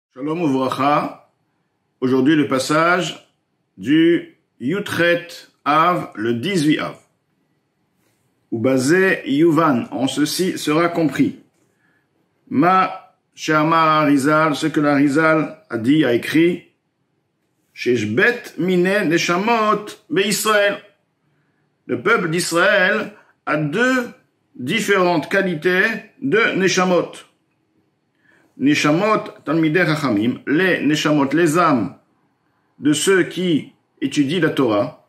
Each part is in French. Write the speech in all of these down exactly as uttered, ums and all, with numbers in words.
Shalom Uvracha. Aujourd'hui, le passage du Yutret Av, le dix-huit Av. Ou basé Yuvan, en ceci sera compris. Ma Shama Arizal, ce que l'Arizal a dit, a écrit, Sheshbet Mine Neshamot Be Israël. Le peuple d'Israël a deux différentes qualités de Neshamot. Neshamot Talmidei Chachamim, les Neshamot, les âmes de ceux qui étudient la Torah,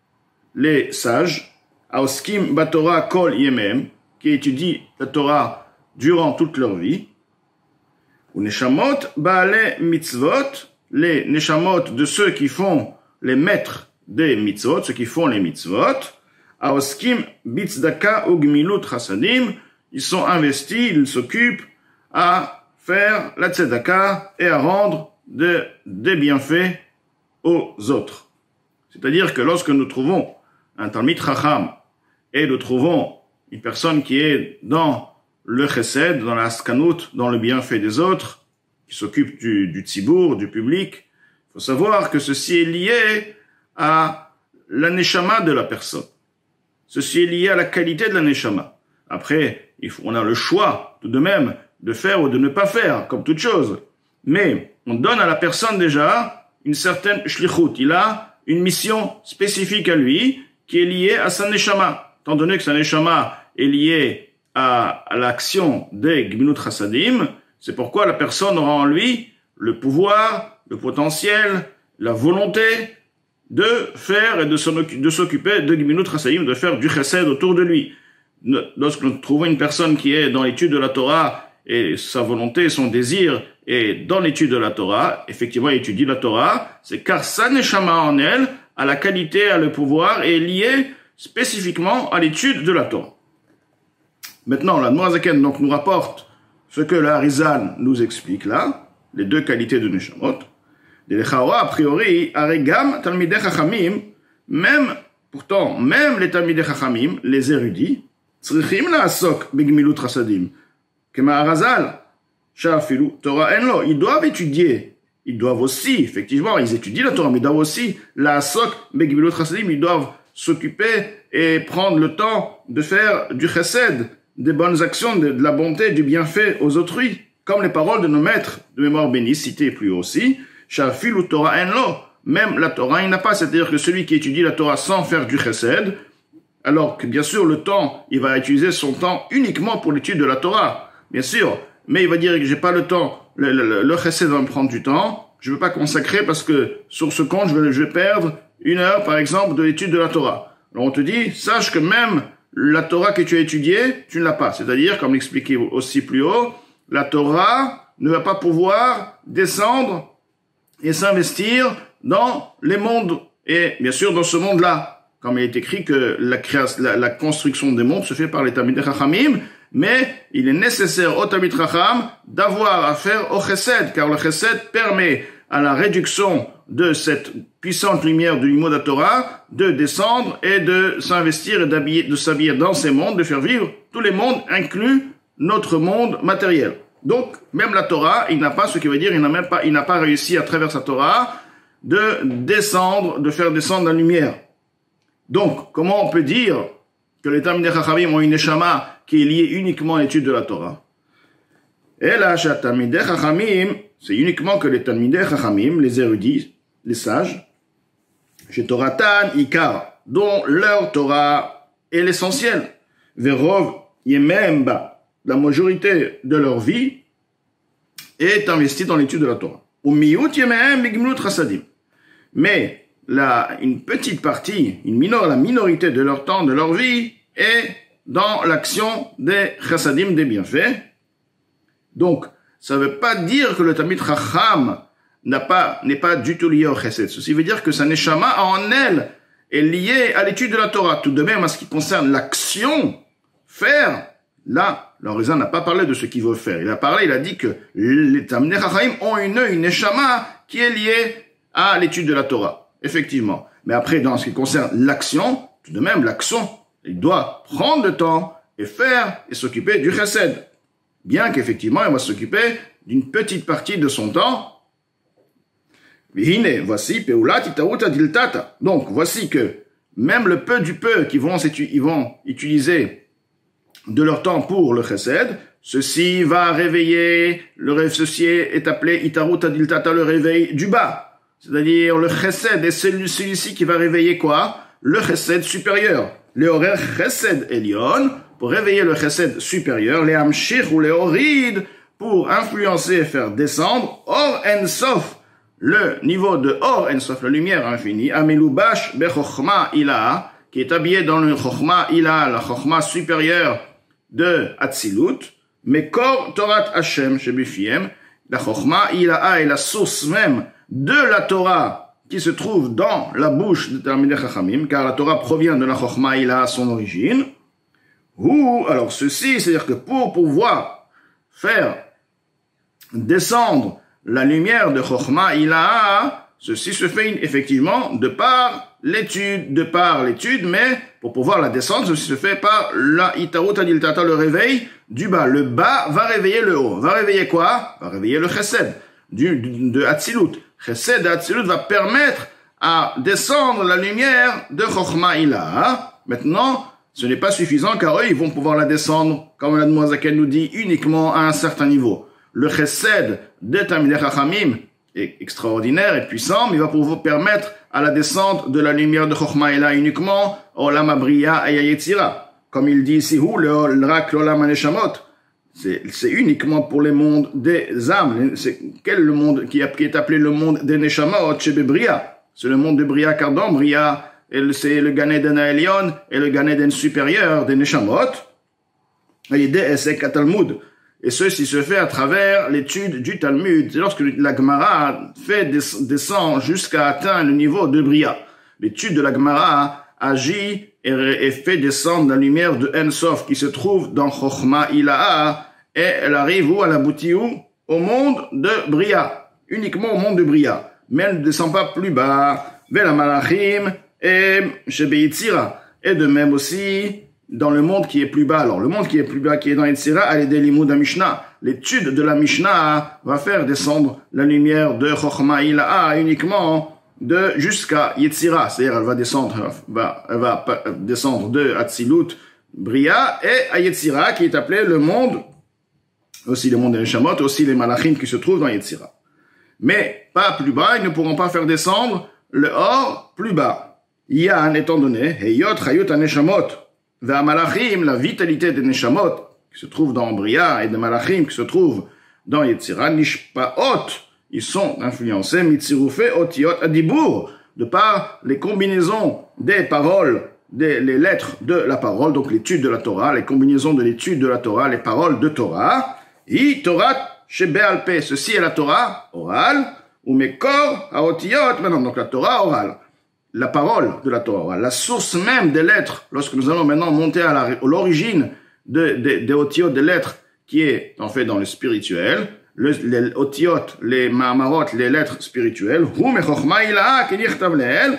les sages, Aoskim Batorah Kol Yemem, qui étudient la Torah durant toute leur vie, ou Neshamot Baale Mitzvot, les Neshamot de ceux qui font les maîtres des mitzvot, ceux qui font les mitzvot, Aoskim Bitzdaka Ugmilut Chasadim, ils sont investis, ils s'occupent à faire la tzedaka et à rendre de, des bienfaits aux autres. C'est-à-dire que lorsque nous trouvons un Talmid Chacham et nous trouvons une personne qui est dans le chesed, dans la skanout, dans le bienfait des autres, qui s'occupe du, du tzibour, du public, il faut savoir que ceci est lié à la neshama de la personne. Ceci est lié à la qualité de la neshama. Après, il faut, on a le choix, tout de même, de faire ou de ne pas faire, comme toute chose. Mais on donne à la personne déjà une certaine shlichut. Il a une mission spécifique à lui qui est liée à sa neshama. Étant donné que sa neshama est liée à, à l'action des gminut chassadim, c'est pourquoi la personne aura en lui le pouvoir, le potentiel, la volonté de faire et de s'occuper de gminut chassadim, de faire du chesed autour de lui. Lorsque nous trouvons une personne qui est dans l'étude de la Torah, et sa volonté, son désir est dans l'étude de la Torah, effectivement, il étudie la Torah, c'est car sa neshama en elle a la qualité, a le pouvoir, et est liée spécifiquement à l'étude de la Torah. Maintenant, la Noazaken donc nous rapporte ce que la Arizal nous explique là, les deux qualités de neshamot. Les lechaora, a priori, aregam talmidei chachamim, même, pourtant, même les talmidei chachamim, les érudits, tzrichim la'asok begmilut chasadim, Arizal, Torah enlo, ils doivent étudier, ils doivent aussi, effectivement, ils étudient la Torah, mais ils doivent aussi, la sok, begmilut chasadim, ils doivent s'occuper et prendre le temps de faire du chesed, des bonnes actions, de, de la bonté, du bienfait aux autrui, comme les paroles de nos maîtres de mémoire bénie, citées plus haut aussi, Shafilu Torah enlo, même la Torah, il n'a pas, c'est-à-dire que celui qui étudie la Torah sans faire du chesed, alors que bien sûr le temps, il va utiliser son temps uniquement pour l'étude de la Torah, bien sûr, mais il va dire que j'ai pas le temps, le, le, le chesed va me prendre du temps, je ne veux pas consacrer parce que sur ce compte, je vais, je vais perdre une heure, par exemple, de l'étude de la Torah. Alors on te dit, sache que même la Torah que tu as étudiée, tu ne l'as pas. C'est-à-dire, comme l'expliquait aussi plus haut, la Torah ne va pas pouvoir descendre et s'investir dans les mondes, et bien sûr dans ce monde-là. Comme il est écrit que la, création, la, la construction des mondes se fait par les Talmidei Chachamim, mais il est nécessaire au Talmid Chacham d'avoir affaire au chesed, car le chesed permet à la réduction de cette puissante lumière du mot de la Torah de descendre et de s'investir et d'habiller, de s'habiller dans ces mondes, de faire vivre tous les mondes, inclus notre monde matériel. Donc, même la Torah, il n'a pas, ce qui veut dire, il n'a même pas, il n'a pas réussi à travers sa Torah de descendre, de faire descendre la lumière. Donc, comment on peut dire que les Talmidei Chachamim ont une neshama qui est liée uniquement à l'étude de la Torah? Et là, chez Talmidei Chachamim, c'est uniquement que les Talmidei Chachamim, les érudits, les sages, chez Toratan Ikar, dont leur Torah est l'essentiel, Verov Yememba, la majorité de leur vie est investie dans l'étude de la Torah. Ou Miut Yemem Begmilut Chasadim. Mais La, une petite partie, une minor, la minorité de leur temps, de leur vie, est dans l'action des chassadim, des bienfaits. Donc, ça ne veut pas dire que le Talmid Chacham n'a pas, n'est pas du tout lié au chesed. Ceci veut dire que sa neshama en elle est liée à l'étude de la Torah. Tout de même, en ce qui concerne l'action, faire, là, l'Arizal n'a pas parlé de ce qu'il veut faire. Il a parlé, il a dit que les Talmidei Chachamim ont une, une neshama qui est liée à l'étude de la Torah. Effectivement. Mais après, dans ce qui concerne l'action, tout de même, l'action, il doit prendre le temps et faire et s'occuper du chesed. bien qu'effectivement, il va s'occuper d'une petite partie de son temps. Voici, donc, voici que même le peu du peu qu'ils vont, ils vont utiliser de leur temps pour le chesed, ceci va réveiller, le ceci est appelé Itarut Adiltata, le réveil du bas. C'est-à-dire le chesed est celui-ci qui va réveiller quoi? Le chesed supérieur. Les horaires chesed Elion, pour réveiller le chesed supérieur, les amshir ou les orid, pour influencer et faire descendre, or en sof, le niveau de or en sof, la lumière infinie, amelubash bechochma ila, qui est habillé dans le chochma ila, la chochma supérieure de Atzilut, mais kor Torat Hashem shebifiem, la chochma ila est la source même de la Torah qui se trouve dans la bouche de Talmidei Chachamim, car la Torah provient de la chochma ila à son origine. Ou alors ceci, c'est-à-dire que pour pouvoir faire descendre la lumière de Chochma Ilaha, ceci se fait effectivement de par l'étude, de par l'étude, mais pour pouvoir la descendre, ceci se fait par la Itarut Adiltata, le réveil du bas. Le bas va réveiller le haut. Va réveiller quoi? Va réveiller le Chesed du, du, de Atzilut. Chesed de Atzilut va permettre à descendre la lumière de Chochma Ilaha. Maintenant, ce n'est pas suffisant car eux, ils vont pouvoir la descendre, comme l'Admor Zaken nous dit, uniquement à un certain niveau. Le chesed de Talmidei Chachamim est extraordinaire et puissant, mais il va pouvoir permettre à la descente de la lumière de Chochma Ila uniquement Olam Abriya et Yetzira. Comme il dit ici, le Rak l'Olam HaNeshamot. C'est, c'est uniquement pour les mondes des âmes. C'est quel le monde qui est appelé le monde des Neshamot, Shebe Bria. C'est le monde de Bria, car dans Bria, c'est le Gan Eden Elion et le Gan Eden supérieur des Neshamot. Et des Esek Talmud. Et ceci se fait à travers l'étude du Talmud. C'est lorsque la Gemara fait descend jusqu'à atteindre le niveau de Bria. L'étude de la Gemara agit et, et fait descendre la lumière de En Sof qui se trouve dans Chochma Ilaha, et elle arrive où? Elle aboutit où? Au monde de Bria. Uniquement au monde de Bria. Mais elle ne descend pas plus bas. Vers la Malachim et Shebe Yetzira. Et de même aussi dans le monde qui est plus bas. Alors, le monde qui est plus bas, qui est dans Yetzira, elle est des limud à Mishnah. L'étude de la Mishnah va faire descendre la lumière de Chochma Ilaha uniquement de jusqu'à Yetzira. C'est-à-dire, elle va descendre, va, elle va descendre de Atzilut, Bria, et à Yetzira, qui est appelé le monde, aussi le monde des Neshamot, aussi les Malachim qui se trouvent dans Yetzira. Mais, pas plus bas, ils ne pourront pas faire descendre le or plus bas. Yan, étant donné, Heyot, Chayut, Aneshamot, Vers Malachim, la vitalité des Neshamot, qui se trouve dans Bria, et des Malachim, qui se trouve dans Yetzira, Nishpaot, ils sont influencés, Mitzirufe, Otiot, Adibur, de par les combinaisons des paroles, des les lettres de la parole, donc l'étude de la Torah, les combinaisons de l'étude de la Torah, les paroles de Torah, I Torah Shebealpe, ceci est la Torah orale, ou Mekor, Aotiot, maintenant, donc la Torah orale. La parole de la Torah, la source même des lettres, lorsque nous allons maintenant monter à l'origine de, de, des otiyot des lettres, qui est en fait dans le spirituel, le, les otiyot, les ma'amarot, les lettres spirituelles, hu me chochma ilaha ki nichtav leel,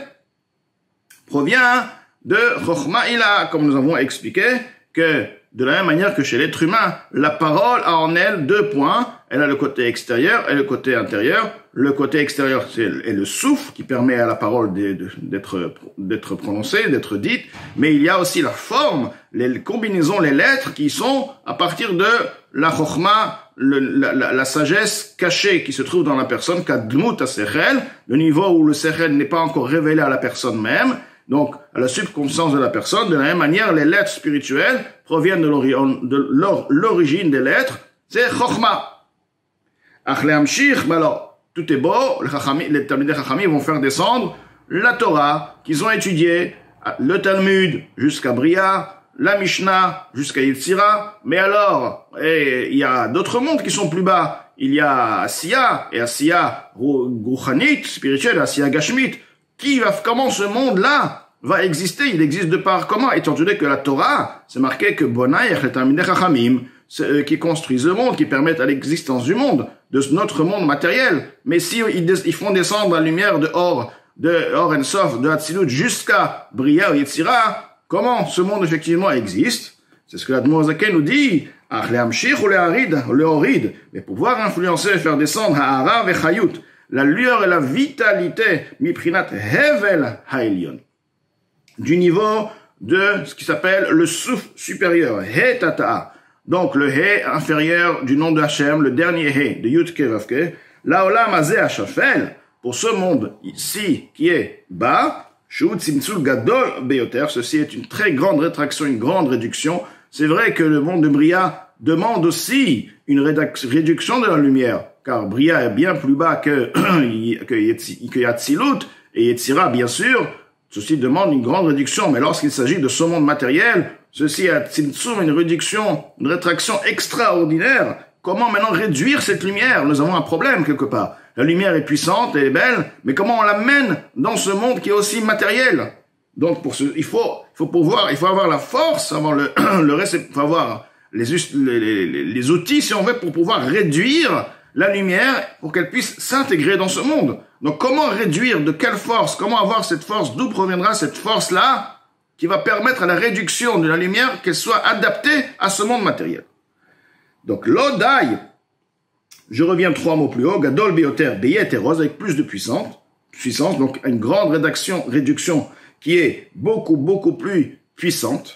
provient de chochma ilaha, comme nous avons expliqué, que de la même manière que chez l'être humain, la parole a en elle deux points. Elle a le côté extérieur et le côté intérieur. Le côté extérieur, c'est le souffle qui permet à la parole d'être d'être prononcée, d'être dite. Mais il y a aussi la forme, les combinaisons, les lettres qui sont à partir de la chokhma, le, la, la, la sagesse cachée qui se trouve dans la personne, kadmut ha-sechel, le niveau où le sechel n'est pas encore révélé à la personne même. Donc, à la subconscience de la personne, de la même manière, les lettres spirituelles proviennent de l'origine des lettres, c'est Chokhma. Alors, tout est beau, les Talmidei Chachamim vont faire descendre la Torah qu'ils ont étudiée, le Talmud jusqu'à Bria, la Mishnah jusqu'à Yetzira, mais alors, il y a d'autres mondes qui sont plus bas. Il y a Asiya, et Asiya Rouchanit, spirituel, Asiya Gashmit. Qui va, comment ce monde-là va exister? Il existe de par comment? Étant donné que la Torah, c'est marqué que Bonai et Talmidei Chachamim, c'est eux qui construisent le monde, qui permettent à l'existence du monde, de notre monde matériel. Mais si ils, ils font descendre la lumière de Or, de Or en Sof, de Hatzilut jusqu'à Bria ou Yetzira, comment ce monde effectivement existe? C'est ce que l'Admor Zaken nous dit. Ach lehamshich ou leharid, lehorid. Mais pouvoir influencer et faire descendre ha'ara vechayut, la lueur et la vitalité, miprinat hevel ha'elion. Du niveau de ce qui s'appelle le souffle supérieur, he tata'a. Donc le he inférieur du nom de Hachem, le dernier he de Yud Ke Vav Ke, laolam hazeh hashafel, pour ce monde ici qui est bas, shu tzimtzul gadol beyoter, ceci est une très grande rétraction, une grande réduction. C'est vrai que le monde de Bria demande aussi une réduction de la lumière, car Bria est bien plus bas que, que, que Yatzilut, et Yetzira, bien sûr, ceci demande une grande réduction, mais lorsqu'il s'agit de ce monde matériel, ceci a Tzimtzum, une réduction, une rétraction extraordinaire. Comment maintenant réduire cette lumière? Nous avons un problème quelque part. La lumière est puissante, elle est belle, mais comment on l'amène dans ce monde qui est aussi matériel? Donc, pour ce, il faut, il faut pouvoir, il faut avoir la force, avoir le, le récep, il faut avoir les, les, les, les outils, si on veut, pour pouvoir réduire la lumière, pour qu'elle puisse s'intégrer dans ce monde. Donc, comment réduire, de quelle force, comment avoir cette force, d'où proviendra cette force-là, qui va permettre à la réduction de la lumière, qu'elle soit adaptée à ce monde matériel. Donc, l'odai, je reviens trois mots plus haut, gadol beyoter, beyeteros, avec plus de puissance, puissance, donc une grande rédaction, réduction, qui est beaucoup, beaucoup plus puissante.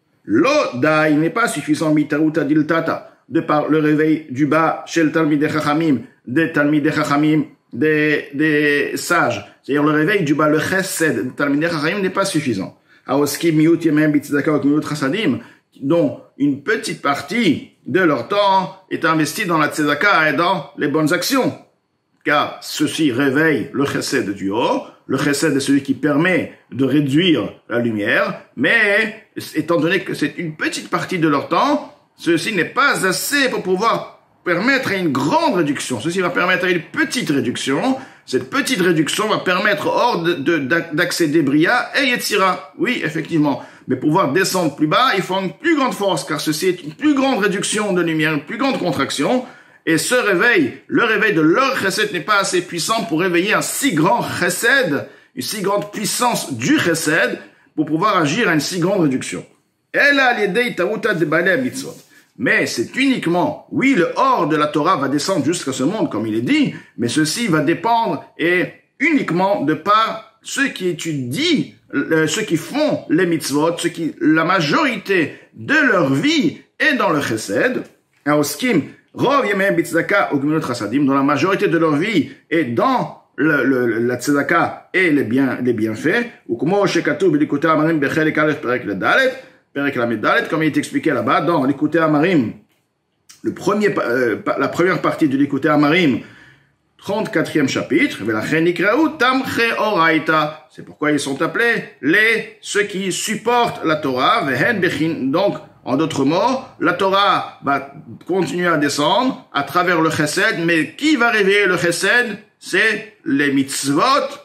L'odai n'est pas suffisant, mitaruta diltata, de par le réveil du bas, chez le Talmidei Chachamim, des Talmidei Chachamim, des, des sages. C'est-à-dire le réveil du bas, le chesed, des Talmidei Chachamim n'est pas suffisant. Aoski miut yemem bitzedaka ou miut chasadim, dont une petite partie de leur temps est investie dans la tzedaka et dans les bonnes actions. Car ceci réveille le chesed du haut. Le chesed est celui qui permet de réduire la lumière, mais étant donné que c'est une petite partie de leur temps, ceci n'est pas assez pour pouvoir permettre à une grande réduction. Ceci va permettre à une petite réduction. Cette petite réduction va permettre hors de, de, d'accéder Bria et Yetzira. Oui, effectivement. Mais pour pouvoir descendre plus bas, il faut une plus grande force, car ceci est une plus grande réduction de lumière, une plus grande contraction. Et ce réveil, le réveil de leur chesed n'est pas assez puissant pour réveiller un si grand chesed, une si grande puissance du chesed, pour pouvoir agir à une si grande réduction. Mais c'est uniquement, oui, le hors de la Torah va descendre jusqu'à ce monde, comme il est dit, mais ceci va dépendre et uniquement de par ceux qui étudient, ceux qui font les mitzvot, ceux qui, la majorité de leur vie est dans le chesed, aoskim, Rov yemem bitzedaka ou gemilut chasadim, dont la majorité de leur vie est dans le, le, la tzedaka et les, bien, les bienfaits, ou comme shekatu b'likutei amarim bechelik aleph perek ledalet, perek lamed dalet, comme il est expliqué là-bas, dans l'Likutei Amarim, le premier, euh, la première partie de l'Likutei Amarim, trente-quatrième chapitre, velachen nikra'u tamche oraita, c'est pourquoi ils sont appelés les, ceux qui supportent la Torah, vehen bechin, donc, en d'autres mots, la Torah va continuer à descendre à travers le chesed, mais qui va réveiller le chesed? C'est les mitzvot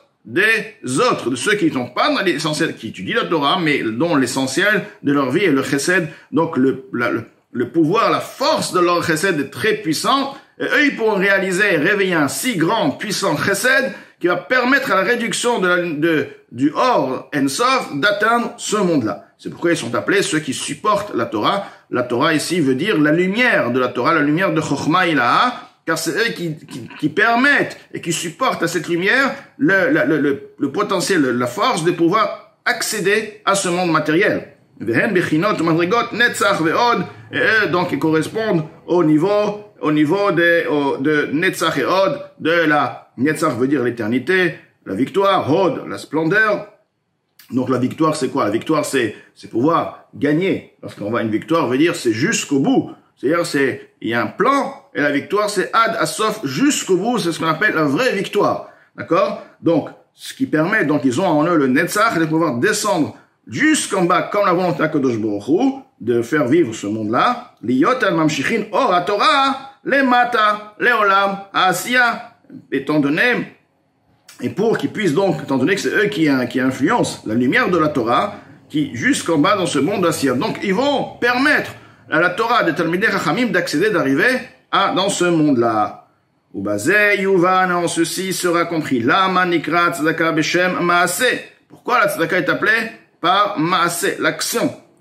des autres, de ceux qui n'ont pas dans l'essentiel, qui étudient la Torah, mais dont l'essentiel de leur vie est le chesed. Donc le, la, le, le pouvoir, la force de leur chesed est très puissante, et eux ils pourront réaliser, réveiller un si grand, puissant chesed, qui va permettre à la réduction de la, de, du Or Ensof d'atteindre ce monde-là. C'est pourquoi ils sont appelés ceux qui supportent la Torah. La Torah ici veut dire la lumière de la Torah, la lumière de Chochma Ilaha, car c'est eux qui, qui, qui permettent et qui supportent à cette lumière le, le, le, le potentiel, la force de pouvoir accéder à ce monde matériel. Vehen bechinot madrigot netzach ve'od, et eux donc ils correspondent au niveau, au niveau de, au, de netzach et od, de la netzach veut dire l'éternité, la victoire, od la splendeur. Donc la victoire c'est quoi? La victoire c'est c'est pouvoir gagner. Lorsqu'on va à une victoire, veut dire c'est jusqu'au bout. C'est-à-dire c'est il y a un plan et la victoire c'est ad asof jusqu'au bout, c'est ce qu'on appelle la vraie victoire. D'accord? Donc ce qui permet, donc ils ont en eux le netzach de pouvoir descendre jusqu'en bas comme la volonté d'Akadosh Baruch Hu, de faire vivre ce monde-là. Liyot al mamshichin or Torah le mata le olam asiya, étant donné et pour qu'ils puissent donc, étant donné que c'est eux qui, qui influencent la lumière de la Torah, qui jusqu'en bas dans ce monde d'Assia. Donc ils vont permettre à la Torah des Talmidei Chachamim d'accéder, d'arriver à dans ce monde-là. Ou bazé yuvan, en ceci sera compris. Lama nikra tzedaka beshem maaseh. Pourquoi la tzedaka est appelée par maaseh, l'action?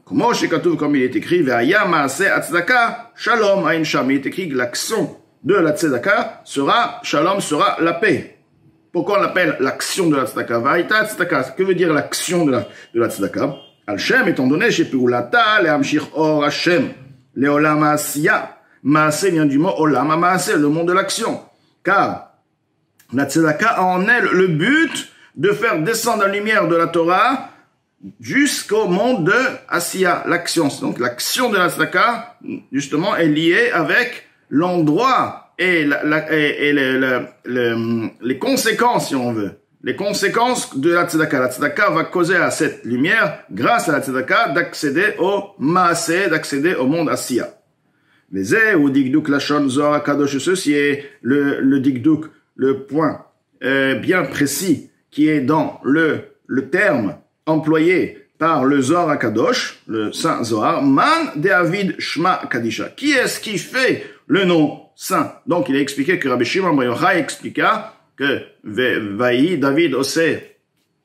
Comment chez Katouf, comme il est écrit, Ve'aya maase atzedaka, shalom ain sham. Il est écrit que l'action de la tzedaka sera, shalom sera la paix. Pourquoi on l'appelle l'action de la tzedaka? Va'ita tzedaka. Que veut dire l'action de la, de la tzedaka? Al-Shem, étant donné, chez Peulata, le Hamshir Or Hashem, le Olam Asiya. Maase vient du mot Olam Maase, le monde de l'action. Car la tzedaka a en elle le but de faire descendre la lumière de la Torah jusqu'au monde de Asiya, l'action. Donc l'action de la tzedaka, justement, est liée avec l'endroit et, la, la, et, et le, le, le, les conséquences, si on veut. Les conséquences de la tzedaka. La tzedaka va causer à cette lumière, grâce à la tzedaka, d'accéder au maaseh, d'accéder au monde Asiya. Mais c'est ou dikduk lashon zohar kadosh, ceci est le, le dikduk, le point euh, bien précis qui est dans le, le terme employé par le Zohar HaKadosh, le Saint Zohar, Man David Shma Kadisha. Qui est-ce qui fait le nom saint? Donc, il a expliqué que Rabbi Shimon Bar Yochai expliqua que Vaï David Osé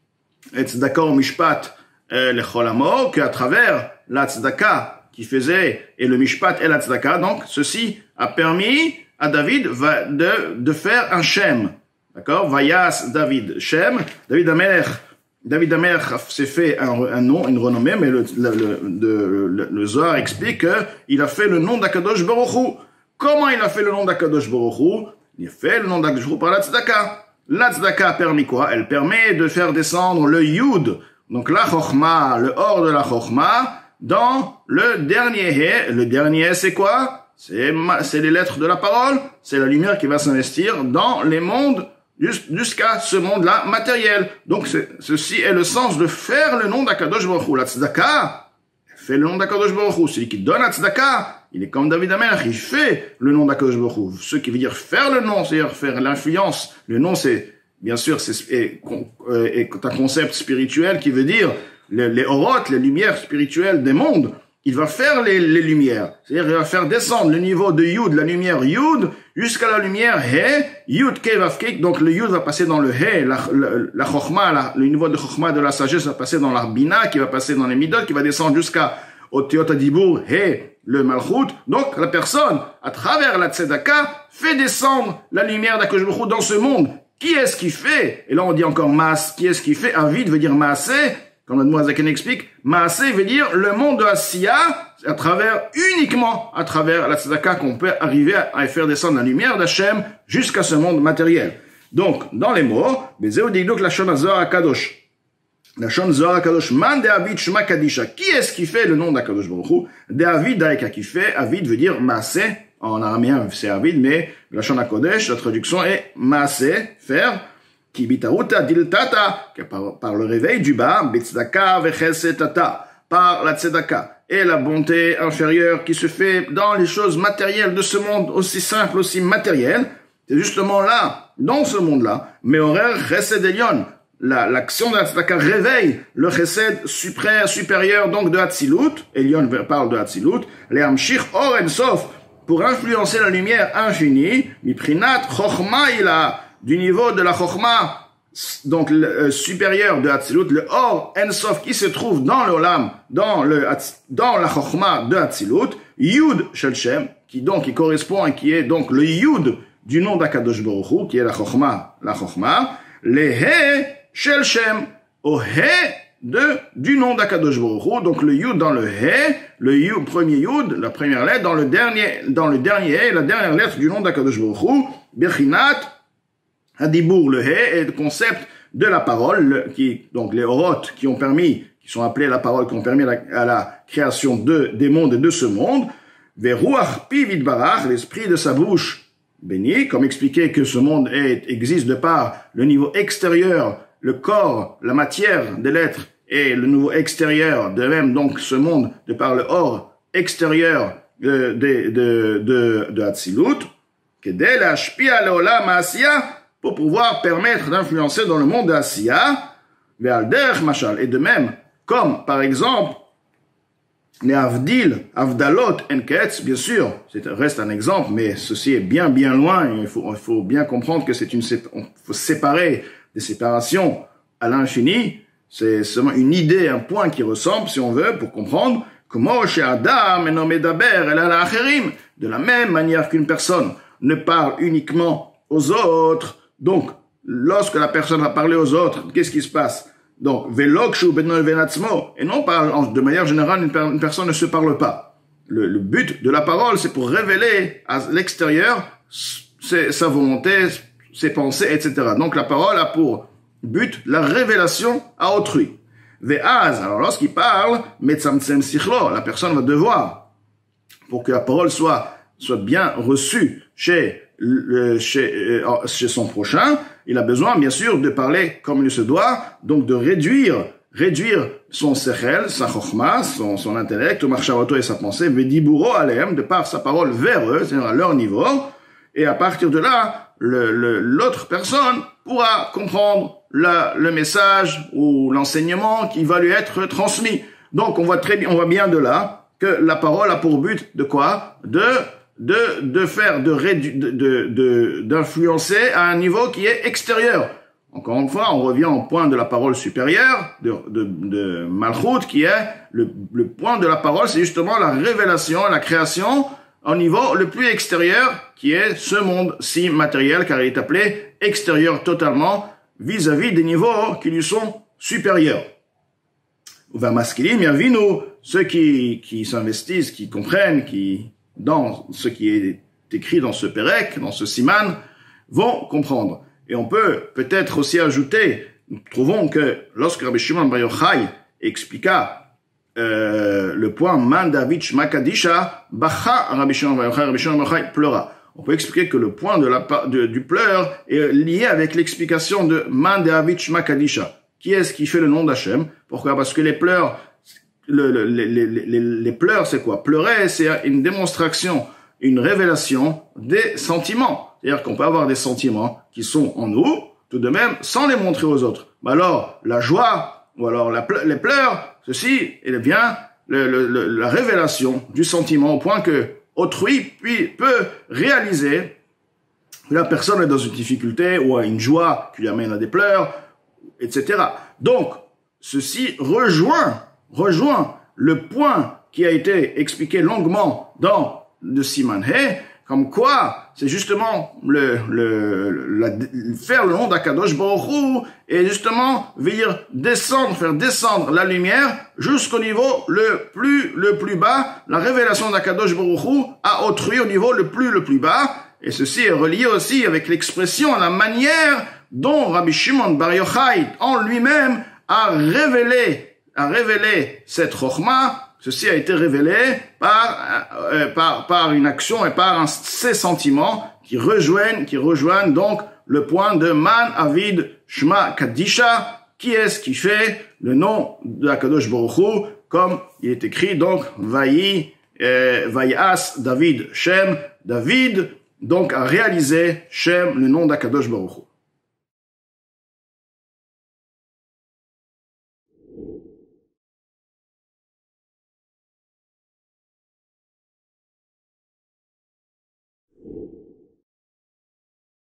et Tzedaka Mishpat le Cholamo, qu'à travers la Tzedaka qui faisait et le Mishpat et la Tzedaka, donc ceci a permis à David de, de faire un Shem. D'accord? Vayas David Shem. David Amelech David Amer s'est fait un, un nom, une renommée, mais le, le, le, le, le Zohar explique qu'il a fait le nom d'Akadosh Baruch Hu. Comment il a fait le nom d'Akadosh Baruch Hu? Il a fait le nom d'Akadosh Baruch Hu par la Tzedaka. La Tzedaka a permis quoi? Elle permet de faire descendre le Yud, donc la Chochma, le Or de la Chochma, dans le dernier He. Le dernier c'est quoi? C'est, c'est les lettres de la parole, c'est la lumière qui va s'investir dans les mondes jusqu'à ce monde-là matériel. Donc, ceci est le sens de faire le nom d'Akadosh Baruch Hu. La tzedaka fait le nom d'Akadosh Baruch Hu. Celui qui donne la tzedaka, il est comme David Amelech, il fait le nom d'Akadosh Baruch Hu. Ce qui veut dire faire le nom, c'est-à-dire faire l'influence. Le nom, c'est, bien sûr, c'est est, est un concept spirituel qui veut dire les, les orotes, les lumières spirituelles des mondes. Il va faire les, les lumières. C'est-à-dire, il va faire descendre le niveau de Yud, la lumière Yud, jusqu'à la lumière He, Yud Kevavkik. Donc, le Yud va passer dans le He, la, la, la Chochma, la, le niveau de Chochma de la sagesse va passer dans l'Arbina, qui va passer dans les Midot, qui va descendre jusqu'à au Teot Adibur, He, le Malchut. Donc, la personne, à travers la Tzedaka, fait descendre la lumière d'Akadosh Baruch Hu dans ce monde. Qui est-ce qui fait? Et là, on dit encore Maas. Qui est-ce qui fait? Avid veut dire Maaseh. Comme le Moazaken explique, Maaseh veut dire le monde de Asiya, à travers, uniquement à travers la tzedaka qu'on peut arriver à faire descendre la lumière d'Hachem jusqu'à ce monde matériel. Donc, dans les mots, Bezeu digduk lashon Zohar HaKadosh. Lashon Zohar HaKadosh, man David Shma Kadisha. Qui est-ce qui fait le nom d'Akadosh Baruch Hu? David Daika qui fait, Avid veut dire Maaseh, en araméen c'est Avid, mais Lashon HaKodesh, la traduction est Maaseh, faire, Ki bitaouta diltata, par, par le réveil du bas, betzedaka vechesetata, par la tzedaka, et la bonté inférieure qui se fait dans les choses matérielles de ce monde, aussi simple, aussi matériel, c'est justement là, dans ce monde-là, mais horaire chesed elion, la, l'action de la tzedaka réveille le chesed suprême, supérieur, donc de Hatzilut, Elion parle de Hatzilut, les hamshich or en sof, pour influencer la lumière infinie, miprinat chochma ila, du niveau de la Chochma, donc le euh, supérieur de Hatzilut, le Or Ensof qui se trouve dans le Olam, dans le dans la Chochma de Hatzilut, Yud Shel Shem, qui donc qui correspond et qui est donc le Yud du nom d'Akadosh Baruch Hu, qui est la Chochma, la Chochma, le He Shel Shem, au He de du nom d'Akadosh Baruch Hu, donc le Yud dans le He, le Yud premier Yud, la première lettre dans le dernier dans le dernier He, la dernière lettre du nom d'Akadosh Baruch Hu, Bechinat Hadibur, le He, est le concept de la parole, le, qui, donc les orotes qui ont permis, qui sont appelés la parole, qui ont permis la, à la création de, des mondes et de ce monde. Veruach pi vidbarach, l'esprit de sa bouche béni, comme expliqué que ce monde est, existe de par le niveau extérieur, le corps, la matière des lettres, et le niveau extérieur, de même donc ce monde, de par le or extérieur de, de, de, de, de Hatzilut, kedel ashpia leolam ha'asiya, pour pouvoir permettre d'influencer dans le monde d'Asiya, et de même, comme par exemple, les Avdil, Avdalot, Enketz, bien sûr, c'est reste un exemple, mais ceci est bien bien loin, il faut, il faut bien comprendre que c'est une, il faut séparer des séparations à l'infini, c'est seulement une idée, un point qui ressemble, si on veut, pour comprendre, De la même manière qu'une personne ne parle uniquement aux autres, donc lorsque la personne va parler aux autres, qu'est-ce qui se passe? Donc, et non pas, de manière générale, une, per une personne ne se parle pas. Le, le but de la parole, c'est pour révéler à l'extérieur sa volonté, ses pensées, et cetera. Donc, la parole a pour but la révélation à autrui. Ve'az, alors lorsqu'il parle, metzamtzem sichlo, la personne va devoir, pour que la parole soit, soit bien reçue chez, le, chez, euh, chez son prochain, il a besoin, bien sûr, de parler comme il se doit, donc de réduire, réduire son sechel, sa chokhma, son, son intellect, marchavato et sa pensée, vediburo alem, de par sa parole vers eux, c'est-à-dire à leur niveau, et à partir de là, le, le, l'autre personne pourra comprendre la, le message ou l'enseignement qui va lui être transmis. Donc, on voit très bien, on voit bien de là que la parole a pour but de quoi? De, de, de faire, de rédu, de, de, de, d'influencer à un niveau qui est extérieur. Encore une fois, on revient au point de la parole supérieure, de, de, de Malchut, qui est le, le point de la parole, c'est justement la révélation, la création, au niveau le plus extérieur, qui est ce monde-ci matériel, car il est appelé extérieur totalement, vis-à-vis des niveaux qui lui sont supérieurs. Va masculine, bien vu, nous, ceux qui, qui s'investissent, qui comprennent, qui, dans ce qui est écrit dans ce Pérec, dans ce Siman, vont comprendre. Et on peut peut-être aussi ajouter, nous trouvons que lorsque Rabbi Shimon Bar Yochai expliqua Euh, le point Man David Shma Kadisha, Bacha Rabbi Shimon Bar Yochai, Rabbi Shimon Bar Yochai pleura. On peut expliquer que le point de la, de, du pleur est lié avec l'explication de Man David Shma Kadisha. Qui est-ce qui fait le nom d'Hachem? Pourquoi? Parce que les pleurs, le, le, les, les, les, les pleurs, c'est quoi? Pleurer, c'est une démonstration, une révélation des sentiments. C'est-à-dire qu'on peut avoir des sentiments qui sont en nous, tout de même, sans les montrer aux autres. Mais alors, la joie, ou alors la, les pleurs, ceci, il vient le, le, le, la révélation du sentiment au point que autrui puis, peut réaliser que la personne est dans une difficulté ou a une joie qui lui amène à des pleurs, et cetera. Donc, ceci rejoint, rejoint le point qui a été expliqué longuement dans le Siman He, comme quoi c'est justement le, le, la, faire le nom d'Akadosh Baruch Hu et justement venir descendre, faire descendre la lumière jusqu'au niveau le plus, le plus bas, la révélation d'Akadosh Baruch Hu à autrui au niveau le plus, le plus bas. Et ceci est relié aussi avec l'expression, la manière dont Rabbi Shimon Bar Yochai en lui-même a révélé, a révélé cette chokhma. Ceci a été révélé par, euh, par, par une action et par un, ces sentiments qui rejoignent, qui rejoignent donc le point de Man Avid Shma Kadisha. Qui est-ce qui fait le nom de Akadosh Baruch Hu, comme il est écrit donc, Vayi, euh, Vayas David Shem, David, donc a réalisé Shem, le nom d'Akadosh Baruch Hu.